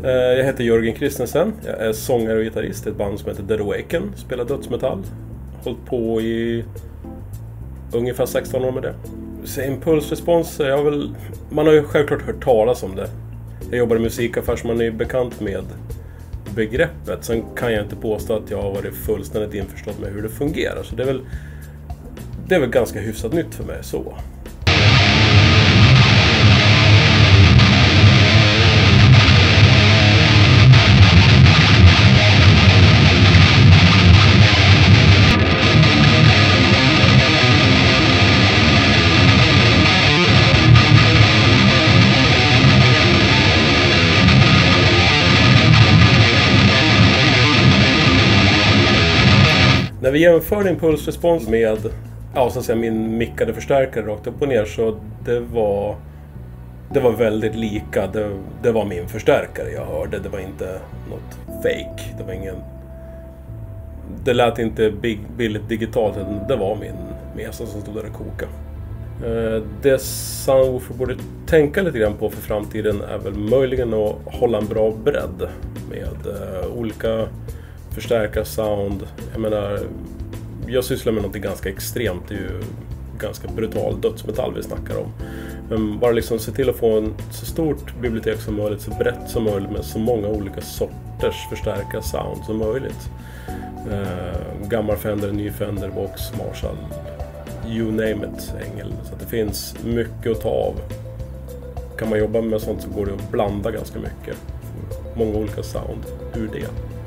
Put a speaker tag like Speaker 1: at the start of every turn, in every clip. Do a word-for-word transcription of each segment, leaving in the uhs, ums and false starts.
Speaker 1: Jag heter Jörgen Kristensen. Jag är sångare och gitarrist i ett band som heter Dead Awaken. Spelar dödsmetall. Hållit på i ungefär sexton år med det. Så impulsrespons, jag har väl, man har ju självklart hört talas om det. Jag jobbar i musikaffär så man är bekant med begreppet. Sen kan jag inte påstå att jag har varit fullständigt införstådd med hur det fungerar. Så det är väl, det är väl ganska hyfsat nytt för mig så. När vi jämförde impulsrespons med ja, så att säga, min mickade förstärkare rakt upp och ner, så det var det var väldigt lika. Det, det var min förstärkare jag hörde. Det var inte något fake. Det var ingen, det lät inte big, billigt digitalt. Det var min mesa som stod där och koka. Det Soundwoofer borde tänka lite grann på för framtiden är väl möjligen att hålla en bra bredd med olika förstärka sound. Jag menar, jag sysslar med något ganska extremt. Det är ju ganska brutal dödsmetall vi snackar om. Men bara liksom se till att få en så stort bibliotek som möjligt, så brett som möjligt med så många olika sorters förstärka sound som möjligt. Eh, gammal Fender, ny Fender, Vox, Marshall, you name it, Engel. Så att det finns mycket att ta av. Kan man jobba med sånt så går det att blanda ganska mycket. Många olika sound ur det.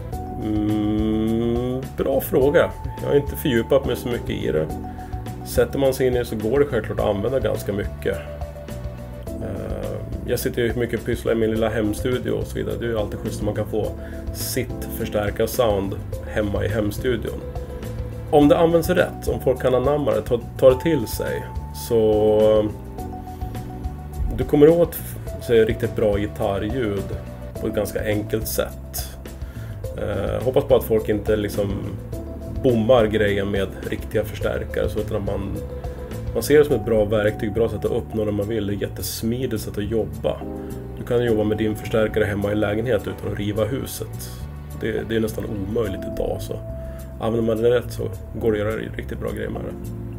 Speaker 1: Mm, bra fråga. Jag har inte fördjupat mig så mycket i det. Sätter man sig in i det så går det självklart att använda ganska mycket. uh, Jag sitter ju mycket och pysslar i min lilla hemstudio och så vidare. Det är ju alltid schysst att man kan få sitt förstärka sound hemma i hemstudion. Om det används rätt, om folk kan anamma det, tar ta det till sig, så du kommer åt så är riktigt bra gitarrljud på ett ganska enkelt sätt. Uh, hoppas på att folk inte liksom bommar grejen med riktiga förstärkare, så att man, man ser det som ett bra verktyg, bra sätt att uppnå det man vill. Det är jättesmidigt sätt att jobba. Du kan jobba med din förstärkare hemma i lägenhet utan att riva huset. Det, det är nästan omöjligt idag, så använder man det rätt så går det att göra riktigt bra grejer med det.